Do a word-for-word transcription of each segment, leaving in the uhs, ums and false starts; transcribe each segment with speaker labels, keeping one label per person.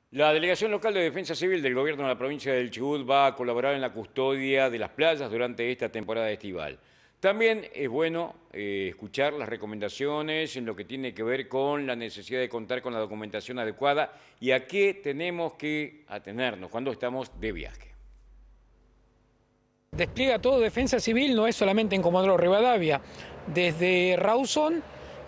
Speaker 1: La Delegación Local de Defensa Civil del Gobierno de la provincia del Chubut va a colaborar en la custodia de las playas durante esta temporada estival. También es bueno eh, escuchar las recomendaciones en lo que tiene que ver con la necesidad de contar con la documentación adecuada y a qué tenemos que atenernos cuando estamos de viaje.
Speaker 2: Despliega todo Defensa Civil, no es solamente en Comodoro Rivadavia, desde Rawson,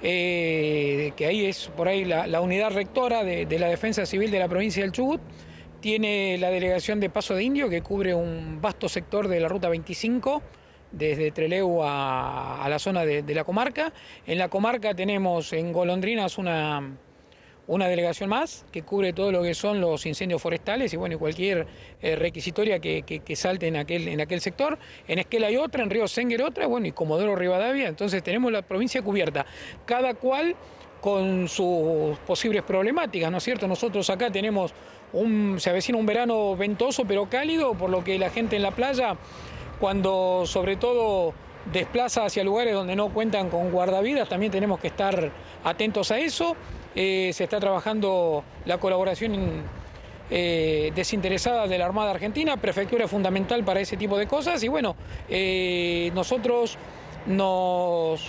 Speaker 2: eh, que ahí es por ahí la, la unidad rectora de, de la Defensa Civil de la provincia del Chubut, tiene la delegación de Paso de Indio, que cubre un vasto sector de la Ruta veinticinco, desde Trelew a, a la zona de, de la comarca. En la comarca tenemos en Golondrinas una... una delegación más que cubre todo lo que son los incendios forestales y bueno, cualquier eh, requisitoria que, que, que salte en aquel, en aquel sector. En Esquel hay otra, en Río Sénguer otra, bueno, y Comodoro Rivadavia. Entonces tenemos la provincia cubierta, cada cual con sus posibles problemáticas, ¿no es cierto? Nosotros acá tenemos, un, se avecina un verano ventoso pero cálido, por lo que la gente en la playa, cuando sobre todo desplaza hacia lugares donde no cuentan con guardavidas, también tenemos que estar atentos a eso. Eh, se está trabajando la colaboración eh, desinteresada de la Armada Argentina, Prefectura es fundamental para ese tipo de cosas y bueno, eh, nosotros nos,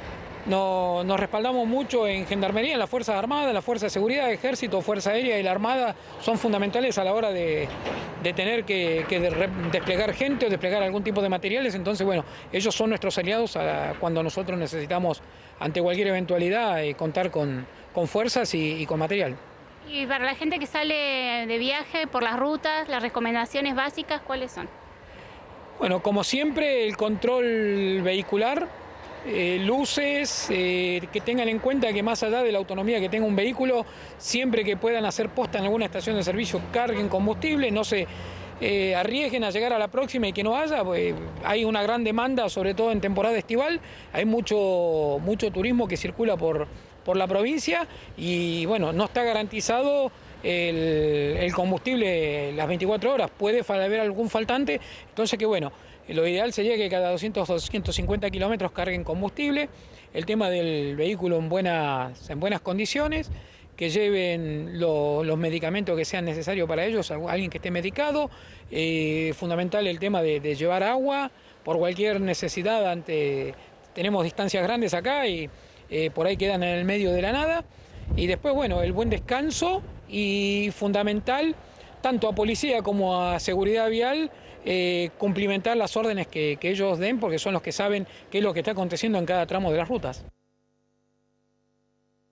Speaker 2: no, nos respaldamos mucho en Gendarmería, en las Fuerzas Armadas, en las Fuerzas de Seguridad, Ejército, Fuerza Aérea y la Armada son fundamentales a la hora de, de tener que, que de re, desplegar gente o desplegar algún tipo de materiales. Entonces, bueno, ellos son nuestros aliados a, cuando nosotros necesitamos, ante cualquier eventualidad, eh, contar con, con fuerzas y, y con material.
Speaker 3: Y para la gente que sale de viaje por las rutas, las recomendaciones básicas, ¿cuáles son?
Speaker 2: Bueno, como siempre, el control vehicular, eh, luces, eh, que tengan en cuenta que más allá de la autonomía que tenga un vehículo, siempre que puedan hacer posta en alguna estación de servicio, carguen combustible, no se eh, arriesguen a llegar a la próxima y que no haya, pues hay una gran demanda, sobre todo en temporada estival, hay mucho, mucho turismo que circula por, por la provincia y bueno, no está garantizado el, el combustible las veinticuatro horas, puede haber algún faltante, entonces que bueno, lo ideal sería que cada doscientos, doscientos cincuenta kilómetros carguen combustible, el tema del vehículo en buenas, en buenas condiciones, que lleven lo, los medicamentos que sean necesarios para ellos, alguien que esté medicado, eh, fundamental el tema de, de llevar agua por cualquier necesidad, ante, tenemos distancias grandes acá y eh, por ahí quedan en el medio de la nada, y después bueno, el buen descanso y fundamental, tanto a policía como a seguridad vial, eh, cumplimentar las órdenes que, que ellos den, porque son los que saben qué es lo que está aconteciendo en cada tramo de las rutas.